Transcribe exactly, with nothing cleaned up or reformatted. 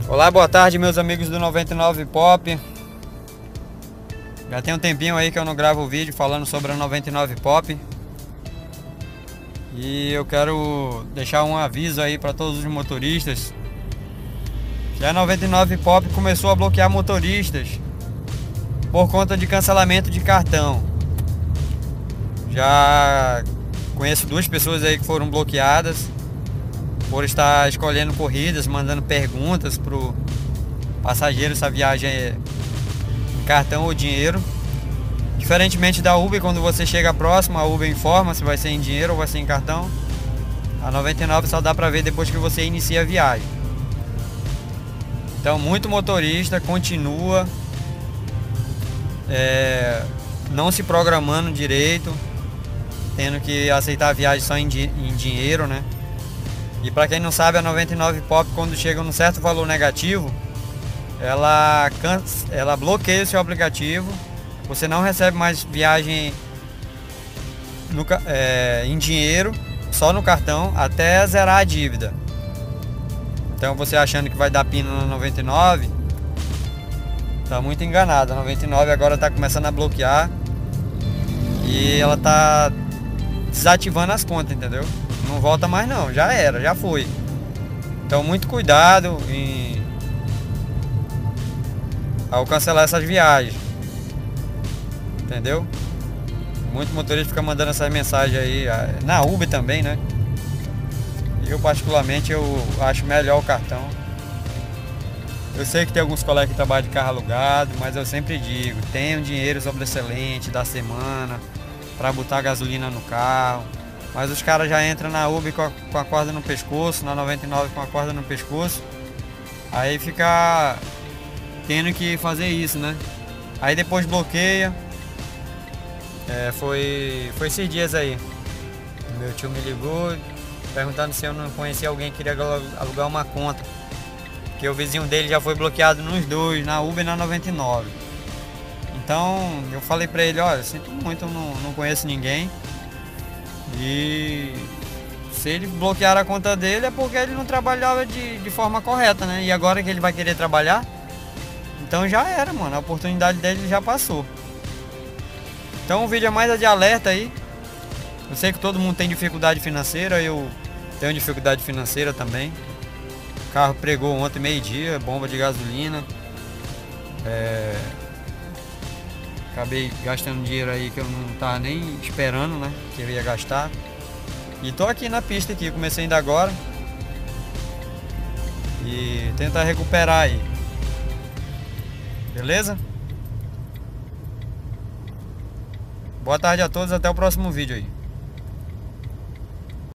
Olá, boa tarde, meus amigos do noventa e nove Pop. Já tem um tempinho aí que eu não gravo vídeo falando sobre a noventa e nove Pop. E eu quero deixar um aviso aí para todos os motoristas que a noventa e nove Pop começou a bloquear motoristas por conta de cancelamento de cartão. Já conheço duas pessoas aí que foram bloqueadas por estar escolhendo corridas, mandando perguntas pro passageiro se a viagem é em cartão ou dinheiro. Diferentemente da Uber, quando você chega próximo, a Uber informa se vai ser em dinheiro ou vai ser em cartão. A noventa e nove só dá pra ver depois que você inicia a viagem. Então, muito motorista continua é, não se programando direito, tendo que aceitar a viagem só em, di em dinheiro, né? E para quem não sabe, a noventa e nove Pop, quando chega num certo valor negativo, ela, ela bloqueia o seu aplicativo. Você não recebe mais viagem no, é, em dinheiro, só no cartão, até zerar a dívida. Então você achando que vai dar pino na noventa e nove, tá muito enganado. A noventa e nove agora está começando a bloquear e ela tá desativando as contas, entendeu? Não volta mais não, já era, já foi. Então muito cuidado em ao cancelar essas viagens, entendeu? Muito motorista fica mandando essas mensagens aí, na Uber também, né? Eu particularmente eu acho melhor o cartão. Eu sei que tem alguns colegas que trabalham de carro alugado, mas eu sempre digo, tenha um dinheiro sobressalente da semana para botar gasolina no carro. Mas os caras já entram na Uber com a, com a corda no pescoço, na noventa e nove com a corda no pescoço. Aí fica tendo que fazer isso, né? Aí depois bloqueia. É, foi, foi esses dias aí. Meu tio me ligou perguntando se eu não conhecia alguém que queria alugar uma conta. Porque o vizinho dele já foi bloqueado nos dois, na Uber e na noventa e nove. Então eu falei pra ele, olha, sinto muito, eu não, não conheço ninguém. E se ele bloquear a conta dele é porque ele não trabalhava de, de forma correta, né? E agora que ele vai querer trabalhar, então já era, mano. A oportunidade dele já passou. Então o vídeo é mais de alerta aí. Eu sei que todo mundo tem dificuldade financeira, eu tenho dificuldade financeira também. O carro pregou ontem meio-dia, bomba de gasolina. É... Acabei gastando dinheiro aí que eu não tava nem esperando, né? Que eu ia gastar. E tô aqui na pista aqui, comecei ainda agora. E tentar recuperar aí. Beleza? Boa tarde a todos, até o próximo vídeo aí.